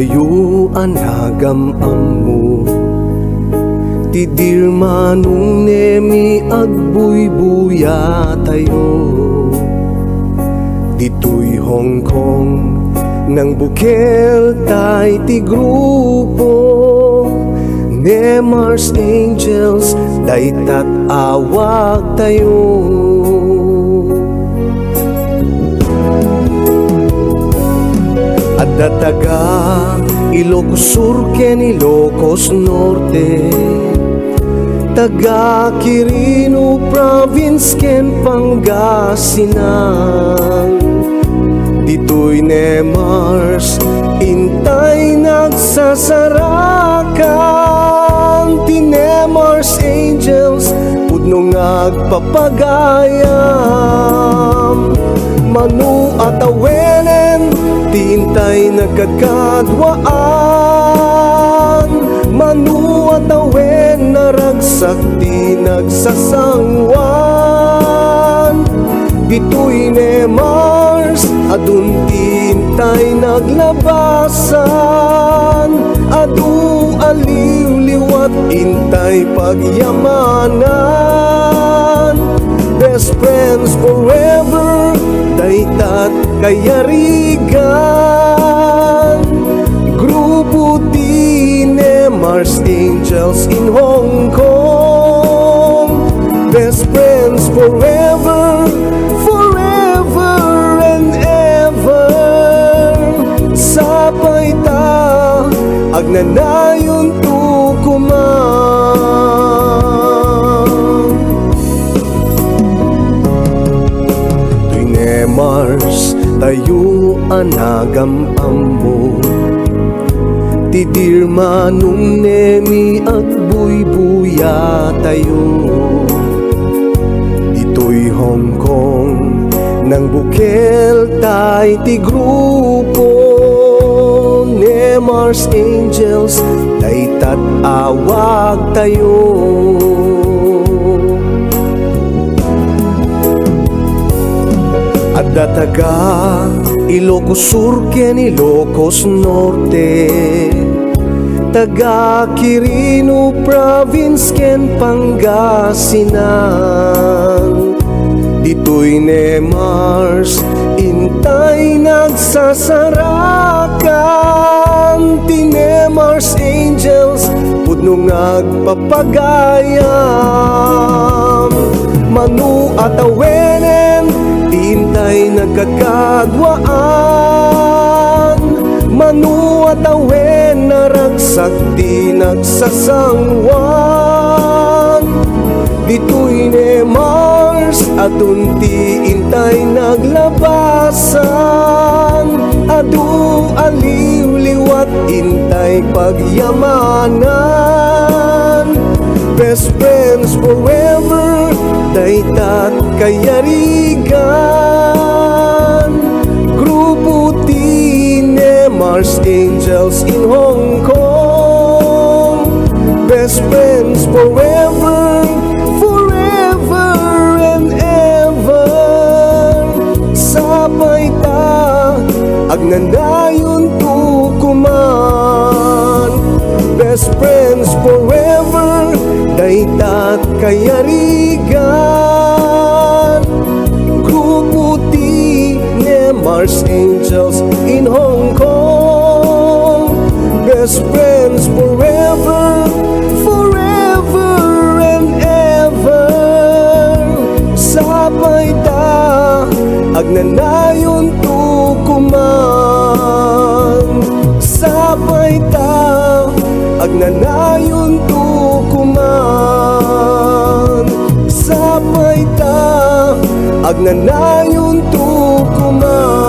tayo anagam ammo. Ti dirma nung nemi agbuybuya tayo. Dito'y Hong Kong nang bukel tay ti grupo. Ne Mars Angels daytat awag tayo. Adda taga Ilocos Sur ken Ilocos Norte, taga Quirino Province ken Pangasinan. Dito'y ne Mars intay nagsasarakan. Ti ne Mars Angels pudno ngagpapagayam. Manu at awenen tintay nagkakadwaan. Manu at awen naragsak di nagsasangwan. Dito'y ne Mars adun tintay naglabasan. Adu aliw liwat intay pagyamanan. Best friends forever daytat kayarigan. Grupo ti ne Mars Angels in Hong Kong. Best friends forever, forever and ever. Sapay ta agnanayon tukuman. Tuy ne Mars tayo anagam ammo. Ti dirma nung nemi at buybuya tayo. Dito'y Hong Kong nang bukel tay ti grupo. Ne Mars Angels daytat awag tayo. Adda taga Ilocos Sur ken Ilocos Norte, taga Quirino Province ken Pangasinan. Dito'y ne Mars intay nagsasarakan. Ti ne Mars Angels pudno ngagpapagayam. Manu at awenen tintay nagkakadwaan. Manu at awen naragsak di nagsasangwan. Dito'y ne Mars adun ti intay naglabasan. Adu aliw liwat intay pagyamanan. Best friends forever daytat kayarigan. Grupo ti ne Mars Angels in Hong Kong. Best friends forever, forever and ever. Sapay ta agnanayon tukuman. Best friends forever daytat kayarigan. Grupo ti ne Mars Angels in Hong Kong. Best friends forever, forever and ever. Sapay ta agnanayon tukuman. Sapay ta agnanayon tukuman. Sapay ta agnanayon tukuman.